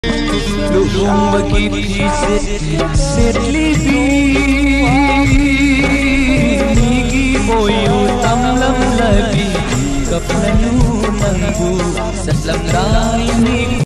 Lubong setlibi nigi boyu tamlam labi kaplanu nangbu satlam rai